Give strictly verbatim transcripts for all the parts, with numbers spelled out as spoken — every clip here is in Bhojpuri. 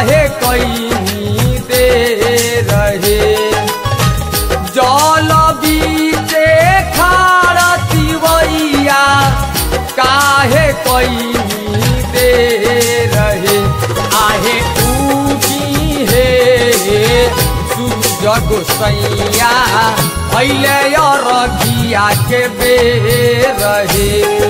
काहे कहीं दे रहे जल बीचे खारती वैया काहे कहीं दे रहे आहे उगी हे सूरज गोसैया भैले अरघिया के बेर रहे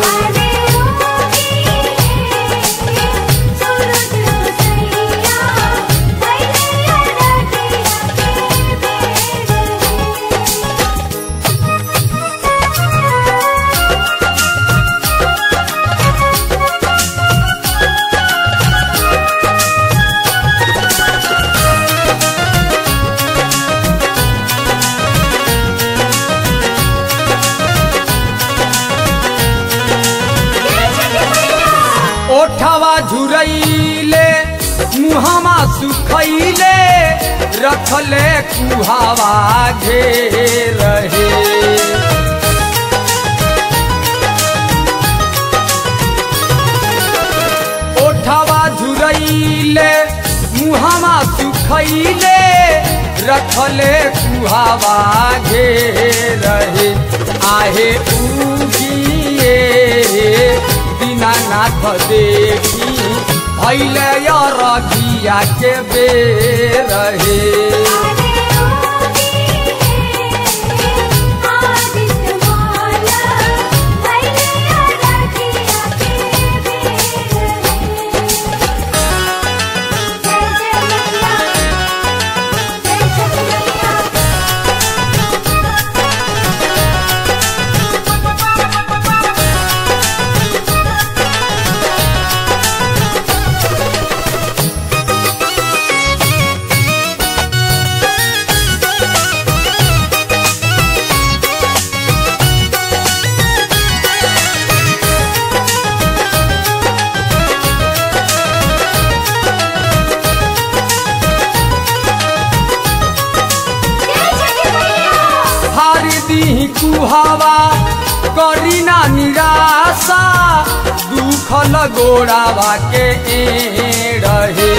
ओठवा झुरैले मुहमा सुखैले रखले कुहावा घेर रहे ओठवा झुरैले मुहमा सुखैले रखले कुहावा घेर रहे आहे उगिए दीनानाथ देखी भैले अरघिया के बेर रहे कुहावा करीना निराशा दुख लगोड़ावा के रहे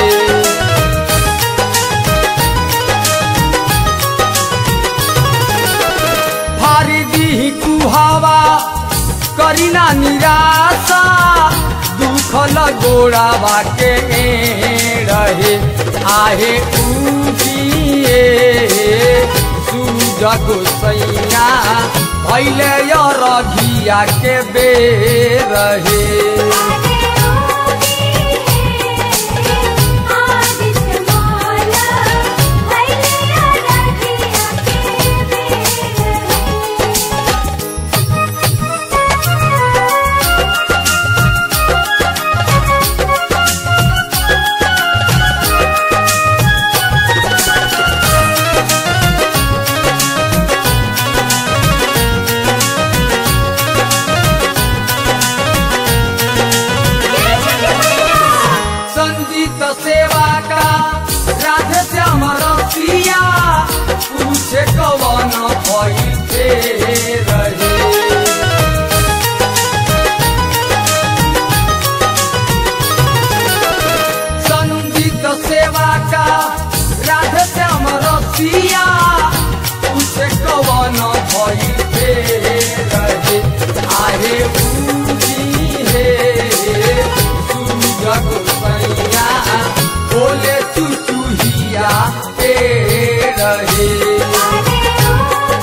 फारी दी कुहावा करीना निराशा दुख लगोड़ावा के रहे आहे उगिए सूरज गोसैया भैले अरघिया के बेर रहे सेवा का राधे श्याम रसिया पूछे कवन भइले रहे संगीत सेवा का राधे श्याम रसिया पूछे कवन भइले रहे आहे पूजी हे सूरज गोसैया बोले तू चूहिया पे रहे।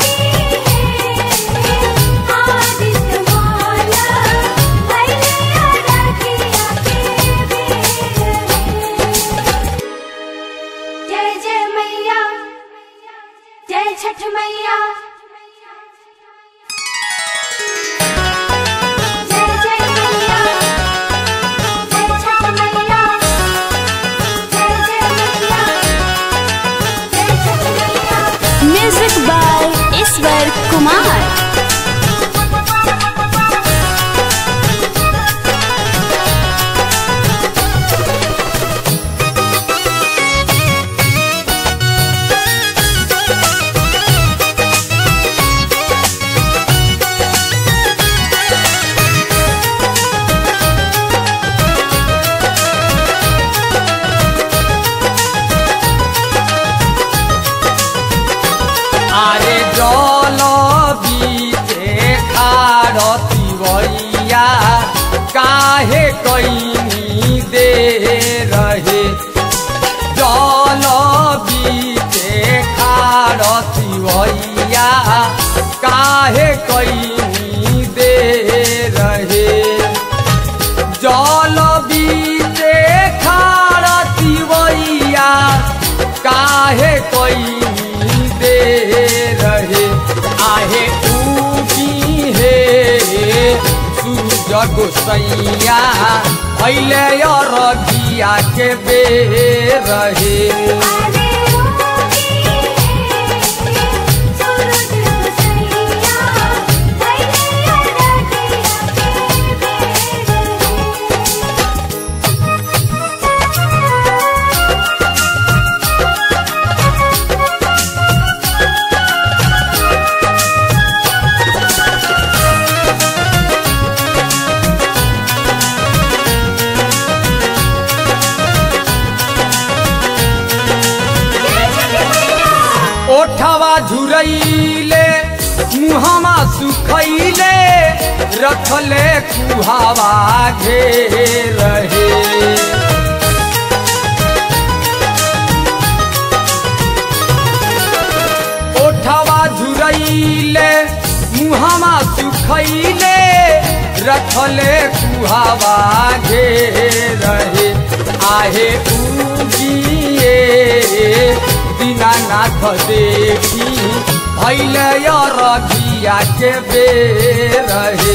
कईनी दे रहे जल बीते खारती भैया काहे कईनी दे रहे जल बीते खारती भैया काहे कईनी दे रहे आहे उगी हे सूरज गोसैया पहले अरगिया के बे रहे ओठवा झुरैले मुहमा सुखैले रखले कुहावा घेर रहे ओठवा झुरैले मुहमा सुखैले रखले कुहावा घेर रहे आहे उगिए दीनानाथ देखी भैले अरगिया के बे रहे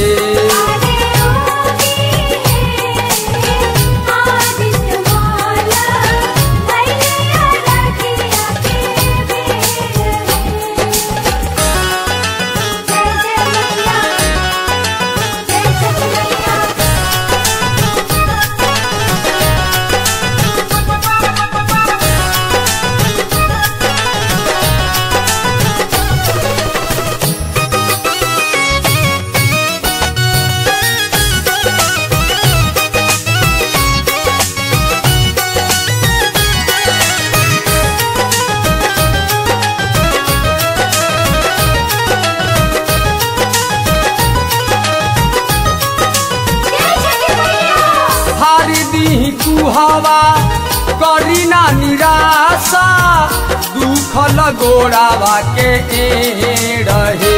कुहावा करी ना निराशा दुख लगोड़ावा के रहे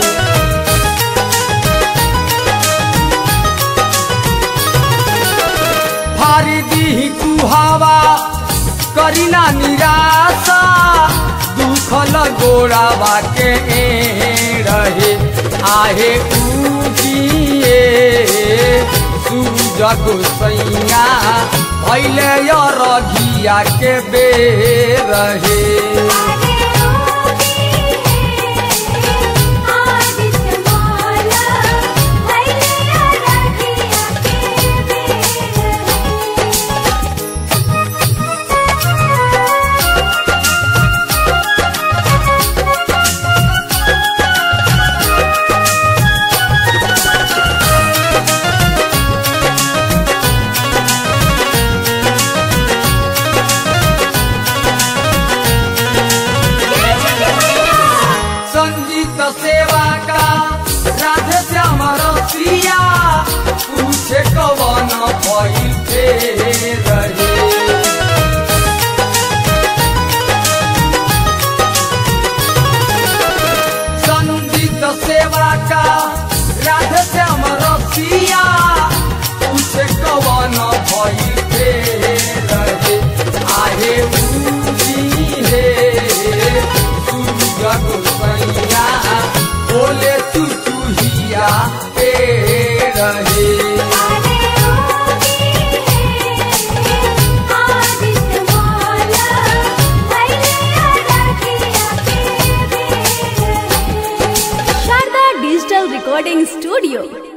फारी दी कुहावा करी ना निराशा दुख लगोड़ावा के रहे आहे उगिए सूरज गोसैया पहले अरगिया के बे रहे सेवा का राधे श्याम रसिया पूछे कवन भइले रहे संगीत सेवा का राधे श्याम रसिया पूछे कवन भइले रहे आहे उगी हे सूरज गोसैया बोले तू चूहिया पे रहे शारदा डिजिटल रिकॉर्डिंग स्टूडियो।